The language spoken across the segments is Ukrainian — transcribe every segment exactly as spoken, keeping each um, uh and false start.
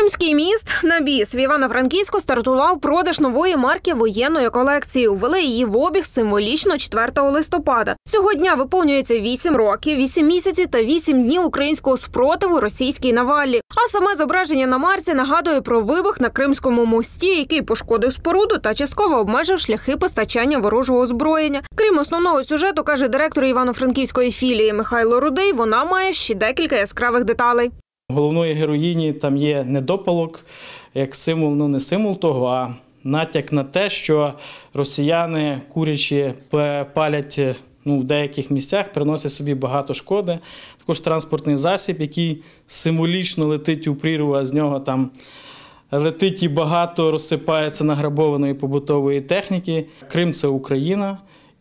Кримський міст на біс. В Івано-Франківську стартував продаж нової марки воєнної колекції. Увели її в обіг символічно четвертого листопада. Цього дня виповнюється вісім років, вісім місяців та вісім днів українського спротиву російській навалі. А саме зображення на марці нагадує про вибух на Кримському мості, який пошкодив споруду та частково обмежив шляхи постачання ворожого озброєння. Крім основного сюжету, каже директор Івано-Франківської філії Михайло Рудий, вона має ще декілька яскравих деталей. Головної героїні там є недопалок, як символ, ну не символ того, а натяк на те, що росіяни, курячи, палять ну, в деяких місцях, приносять собі багато шкоди. Також транспортний засіб, який символічно летить у прірву, а з нього там летить і багато розсипається награбованої побутової техніки. Крим – це Україна,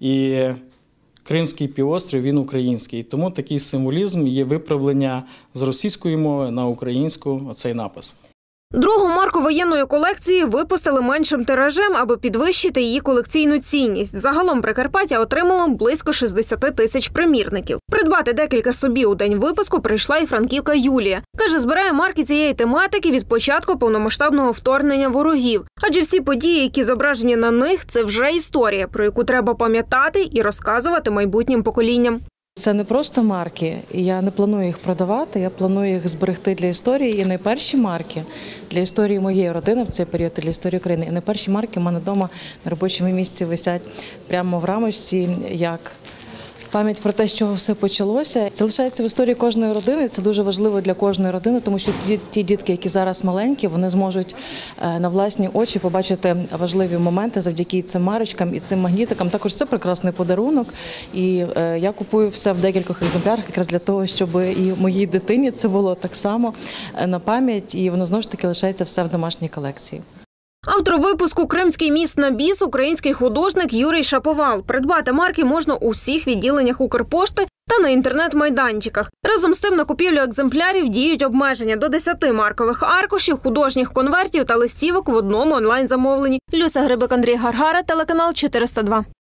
і Кримський півострів, він український. Тому такий символізм є виправлення з російської мови на українську, оцей напис. Другу марку воєнної колекції випустили меншим тиражем, аби підвищити її колекційну цінність. Загалом Прикарпаття отримало близько шістдесят тисяч примірників. Придбати декілька собі у день випуску прийшла і франківка Юлія. Каже, збирає марки цієї тематики від початку повномасштабного вторгнення ворогів. Адже всі події, які зображені на них, це вже історія, про яку треба пам'ятати і розказувати майбутнім поколінням. Це не просто марки, і я не планую їх продавати, я планую їх зберегти для історії. І найперші марки для історії моєї родини в цей період, для історії України. І найперші марки в мене вдома на робочому місці висять прямо в рамочці, як пам'ять про те, з чого все почалося. Це лишається в історії кожної родини, це дуже важливо для кожної родини, тому що ті дітки, які зараз маленькі, вони зможуть на власні очі побачити важливі моменти завдяки цим марочкам і цим магнітикам. Також це прекрасний подарунок, і я купую все в декількох екземплярах якраз для того, щоб і моїй дитині це було так само на пам'ять, і воно знову ж таки лишається все в домашній колекції. Автор випуску «Кримський міст на біс» – український художник Юрій Шаповал. Придбати марки можна у всіх відділеннях Укрпошти та на інтернет-майданчиках. Разом з тим на купівлю екземплярів діють обмеження до десяти маркових аркушів, художніх конвертів та листівок в одному онлайн-замовленні. Люся Грибик, Андрій Гаргара, телеканал чотириста два.